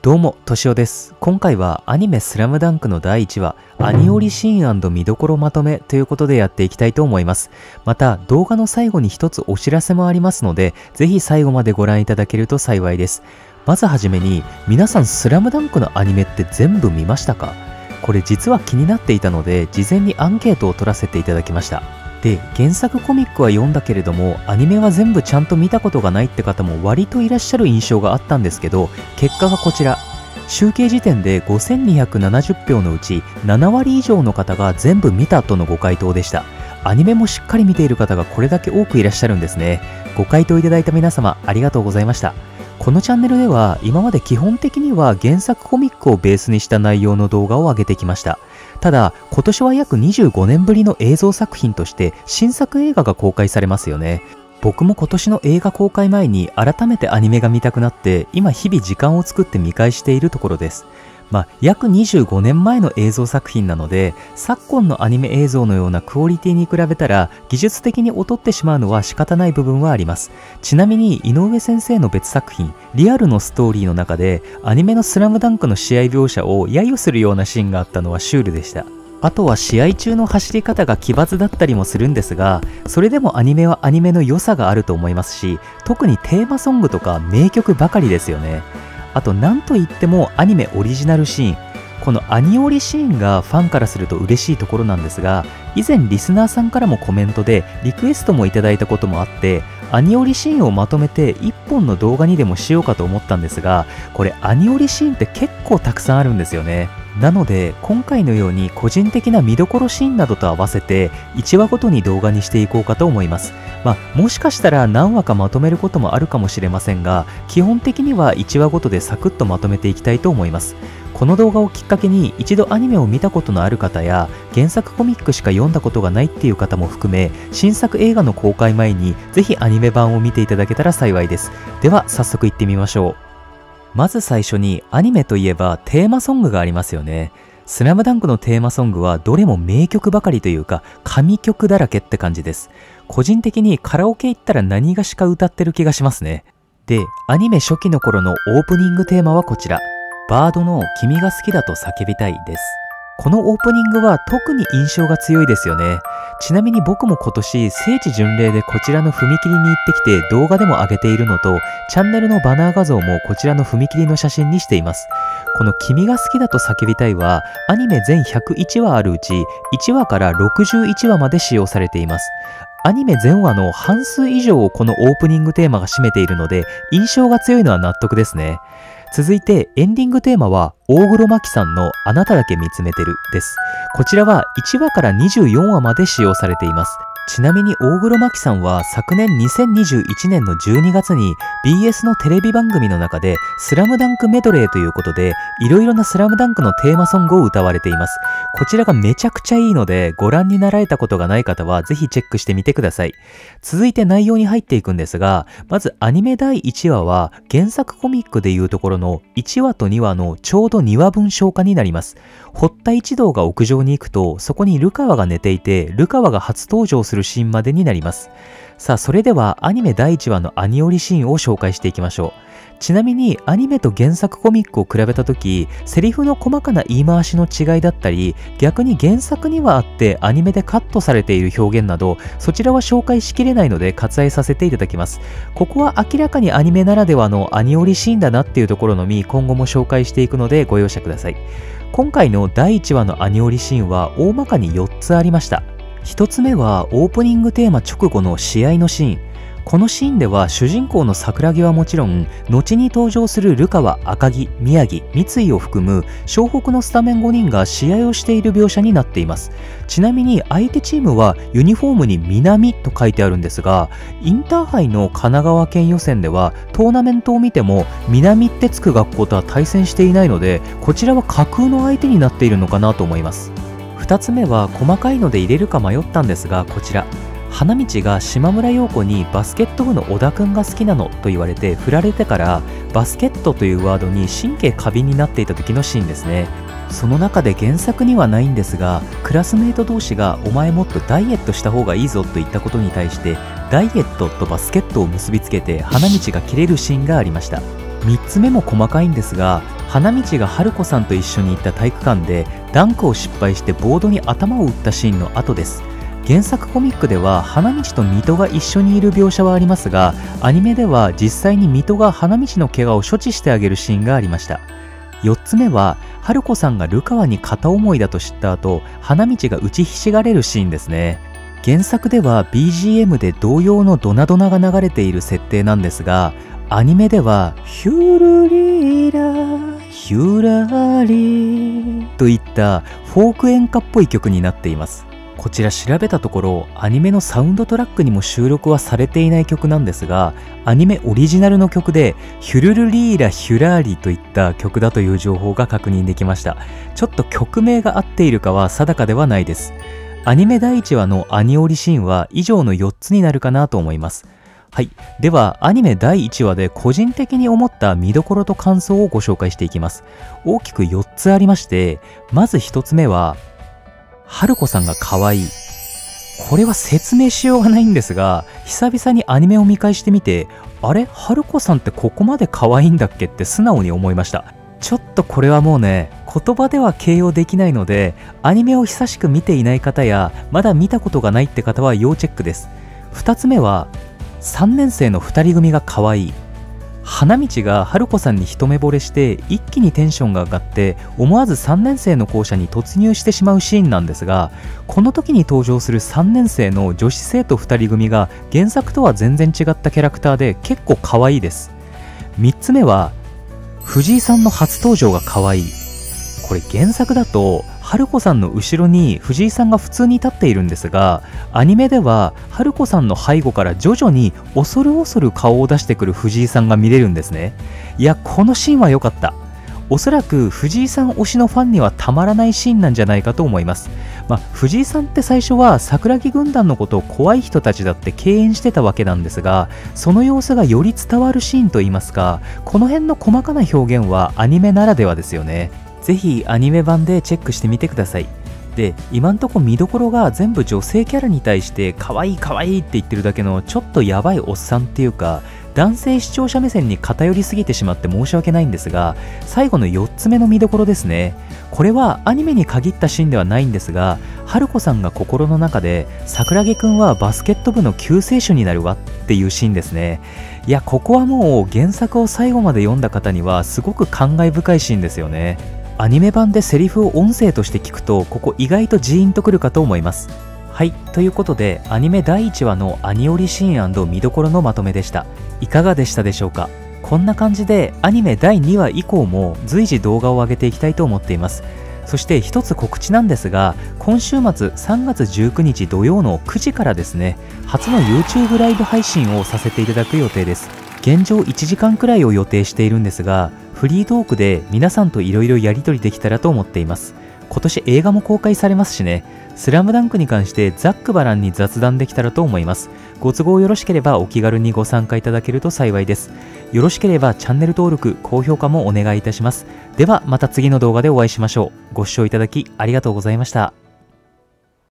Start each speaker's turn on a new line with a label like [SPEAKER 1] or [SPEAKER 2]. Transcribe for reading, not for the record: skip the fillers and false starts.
[SPEAKER 1] どうも、としおです。今回はアニメスラムダンクの第1話、アニオリシーン見どころまとめということでやっていきたいと思います。また、動画の最後に一つお知らせもありますので、ぜひ最後までご覧いただけると幸いです。まずはじめに、皆さんスラムダンクのアニメって全部見ましたか？これ実は気になっていたので、事前にアンケートを取らせていただきました。で、原作コミックは読んだけれども、アニメは全部ちゃんと見たことがないって方も割といらっしゃる印象があったんですけど、結果がこちら。集計時点で5270票のうち7割以上の方が全部見たとのご回答でした。アニメもしっかり見ている方がこれだけ多くいらっしゃるんですね。ご回答いただいた皆様ありがとうございました。このチャンネルでは今まで基本的には原作コミックをベースにした内容の動画を上げてきました。ただ今年は約25年ぶりの映像作品として新作映画が公開されますよね。僕も今年の映画公開前に改めてアニメが見たくなって今日々時間を作って見返しているところです。約25年前の映像作品なので昨今のアニメ映像のようなクオリティに比べたら技術的に劣ってしまうのは仕方ない部分はあります。ちなみに井上先生の別作品リアルのストーリーの中でアニメのスラムダンクの試合描写を揶揄するようなシーンがあったのはシュールでした。あとは試合中の走り方が奇抜だったりもするんですが、それでもアニメはアニメの良さがあると思いますし、特にテーマソングとか名曲ばかりですよね。あと何といってもアニメオリジナルシーン。このアニオリシーンがファンからすると嬉しいところなんですが、以前リスナーさんからもコメントでリクエストもいただいたこともあって、アニオリシーンをまとめて1本の動画にでもしようかと思ったんですが、これアニオリシーンって結構たくさんあるんですよね。なので今回のように個人的な見どころシーンなどと合わせて1話ごとに動画にしていこうかと思います。もしかしたら何話かまとめることもあるかもしれませんが、基本的には1話ごとでサクッとまとめていきたいと思います。この動画をきっかけに一度アニメを見たことのある方や原作コミックしか読んだことがないっていう方も含め、新作映画の公開前にぜひアニメ版を見ていただけたら幸いです。では早速いってみましょう。まず最初にアニメといえばテーマソングがありますよね。スラムダンクのテーマソングはどれも名曲ばかりというか神曲だらけって感じです。個人的にカラオケ行ったら何がしか歌ってる気がしますね。で、アニメ初期の頃のオープニングテーマはこちら。バードの君が好きだと叫びたいです。このオープニングは特に印象が強いですよね。ちなみに僕も今年聖地巡礼でこちらの踏切に行ってきて動画でも上げているのと、チャンネルのバナー画像もこちらの踏切の写真にしています。この君が好きだと叫びたいはアニメ全101話あるうち1話から61話まで使用されています。アニメ全話の半数以上をこのオープニングテーマが占めているので印象が強いのは納得ですね。続いてエンディングテーマは大黒摩季さんのあなただけ見つめてるです。こちらは1話から24話まで使用されています。ちなみに大黒摩季さんは昨年2021年の12月に BS のテレビ番組の中でスラムダンクメドレーということでいろいろなスラムダンクのテーマソングを歌われています。こちらがめちゃくちゃいいのでご覧になられたことがない方はぜひチェックしてみてください。続いて内容に入っていくんですが、まずアニメ第1話は原作コミックでいうところの1話と2話のちょうど2話分消化になります。堀田一同が屋上に行くとそこにルカワが寝ていてルカワが初登場するシーンまでになります。さあそれではアニメ第1話のアニオリシーンを紹介していきましょう。ちなみにアニメと原作コミックを比べた時、セリフの細かな言い回しの違いだったり、逆に原作にはあってアニメでカットされている表現など、そちらは紹介しきれないので割愛させていただきます。ここは明らかにアニメならではのアニオリシーンだなっていうところのみ今後も紹介していくのでご容赦ください。今回の第1話のアニオリシーンは大まかに4つありました。1つ目はオープニングテーマ直後の試合のシーン。このシーンでは主人公の桜木はもちろん、後に登場するルカワ、赤木、宮城、三井を含む湘北のスタメン5人が試合をしている描写になっています。ちなみに相手チームはユニフォームに南と書いてあるんですが、インターハイの神奈川県予選ではトーナメントを見ても南ってつく学校とは対戦していないので、こちらは架空の相手になっているのかなと思います。2つ目は細かいので入れるか迷ったんですが、こちら。花道が島村陽子にバスケット部の小田くんが好きなのと言われて振られてからバスケットというワードに神経過敏になっていた時のシーンですね。その中で原作にはないんですが、クラスメート同士がお前もっとダイエットした方がいいぞと言ったことに対してダイエットとバスケットを結びつけて花道が切れるシーンがありました。3つ目も細かいんですが、 花道が春子さんと一緒に行った体育館でダンクを失敗してボードに頭を打ったシーンの後です。原作コミックでは花道と水戸が一緒にいる描写はありますが、アニメでは実際に水戸が花道の怪我を処置してあげるシーンがありました。4つ目は春子さんが流川に片思いだと知った後、花道が打ちひしがれるシーンですね。原作では BGM で童謡のドナドナが流れている設定なんですが、アニメではヒュルリラヒュラリといったフォーク演歌っぽい曲になっています。こちら調べたところ、アニメのサウンドトラックにも収録はされていない曲なんですが、アニメオリジナルの曲でヒュルルリーラヒュラーリといった曲だという情報が確認できました。ちょっと曲名が合っているかは定かではないです。アニメ第1話のアニオリシーンは以上の4つになるかなと思います。はい。では、アニメ第1話で個人的に思った見どころと感想をご紹介していきます。大きく4つありまして、まず1つ目は、春子さんが可愛い。これは説明しようがないんですが、久々にアニメを見返してみて、あれ春子さんってここまで可愛いんだっけって素直に思いました。ちょっとこれはもうね、言葉では形容できないので、アニメを久しく見ていない方や、まだ見たことがないって方は要チェックです。2つ目は、3年生の2人組が可愛い。花道が春子さんに一目惚れして一気にテンションが上がって思わず3年生の校舎に突入してしまうシーンなんですが、この時に登場する3年生の女子生徒2人組が原作とは全然違ったキャラクターで結構可愛いです。3つ目は藤井さんの初登場が可愛い。これ原作だと春子さんの後ろに藤井さんが普通に立っているんですが、アニメでは春子さんの背後から徐々に恐る恐る顔を出してくる藤井さんが見れるんですね。いや、このシーンは良かった。おそらく藤井さん推しのファンにはたまらないシーンなんじゃないかと思います。藤井さんって最初は桜木軍団のことを怖い人たちだって敬遠してたわけなんですが、その様子がより伝わるシーンといいますか、この辺の細かな表現はアニメならではですよね。ぜひアニメ版でチェックしてみてください。で、今んとこ見どころが全部女性キャラに対して可愛い可愛いって言ってるだけのちょっとヤバいおっさんっていうか、男性視聴者目線に偏りすぎてしまって申し訳ないんですが、最後の4つ目の見どころですね。これはアニメに限ったシーンではないんですが、春子さんが心の中で桜木くんはバスケット部の救世主になるわっていうシーンですね。いや、ここはもう原作を最後まで読んだ方にはすごく感慨深いシーンですよね。アニメ版でセリフを音声として聞くと、ここ意外とジーンとくるかと思います。はい、ということでアニメ第1話のアニオリシーン&見どころのまとめでした。いかがでしたでしょうか。こんな感じでアニメ第2話以降も随時動画を上げていきたいと思っています。そして一つ告知なんですが、今週末3月19日土曜の9時からですね、初の YouTube ライブ配信をさせていただく予定です。現状1時間くらいを予定しているんですが、フリートークで皆さんといろいろやり取りできたらと思っています。今年映画も公開されますしね、スラムダンクに関してざっくばらんに雑談できたらと思います。ご都合よろしければお気軽にご参加いただけると幸いです。よろしければチャンネル登録、高評価もお願いいたします。ではまた次の動画でお会いしましょう。ご視聴いただきありがとうございました。